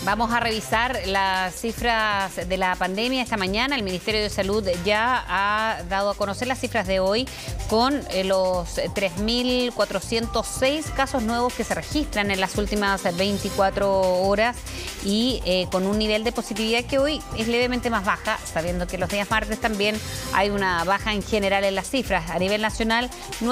Vamos a revisar las cifras de la pandemia esta mañana. El Ministerio de Salud ya ha dado a conocer las cifras de hoy con los 3.406 casos nuevos que se registran en las últimas 24 horas y con un nivel de positividad que hoy es levemente más baja, sabiendo que los días martes también hay una baja en general en las cifras. A nivel nacional,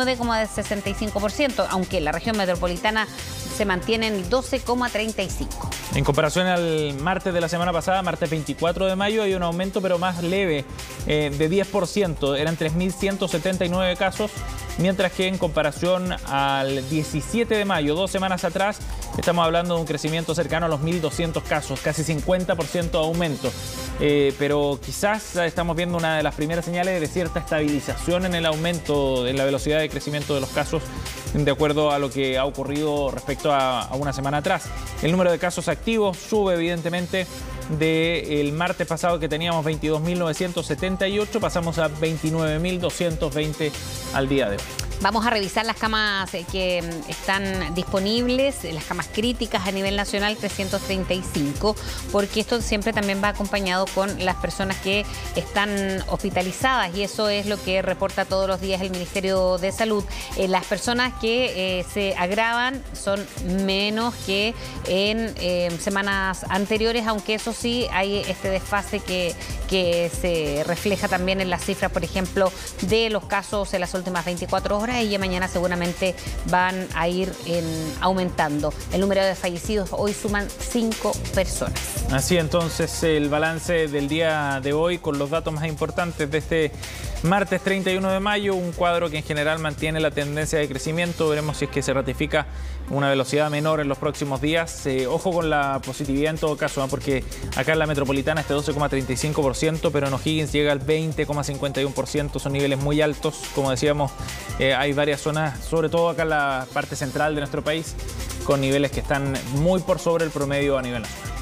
9,65%, aunque en la región metropolitana se mantiene en 12,35%. En comparación al martes de la semana pasada, martes 24 de mayo, hay un aumento pero más leve de 10%. Eran 3.179 casos, mientras que en comparación al 17 de mayo, 2 semanas atrás, estamos hablando de un crecimiento cercano a los 1.200 casos, casi 50% de aumento. Pero quizás estamos viendo una de las primeras señales de cierta estabilización en el aumento, en la velocidad de crecimiento de los casos, de acuerdo a lo que ha ocurrido respecto a una semana atrás. El número de casos activos sube evidentemente del martes pasado, que teníamos 22.978, pasamos a 29.220 al día de hoy. Vamos a revisar las camas que están disponibles, las camas críticas a nivel nacional, 335, porque esto siempre también va acompañado con las personas que están hospitalizadas, y eso es lo que reporta todos los días el Ministerio de Salud. Las personas que se agravan son menos que en semanas anteriores, aunque eso sí, hay este desfase que se refleja también en las cifras, por ejemplo, de los casos en las últimas 24 horas, y ya mañana seguramente van a ir aumentando. El número de fallecidos hoy suman 5 personas. Así entonces el balance del día de hoy con los datos más importantes de este martes 31 de mayo, un cuadro que en general mantiene la tendencia de crecimiento. Veremos si es que se ratifica una velocidad menor en los próximos días. Ojo con la positividad en todo caso, porque acá en la metropolitana este 12,35%, pero en O'Higgins llega al 20,51%. Son niveles muy altos. Como decíamos, hay varias zonas, sobre todo acá en la parte central de nuestro país, con niveles que están muy por sobre el promedio a nivel nacional.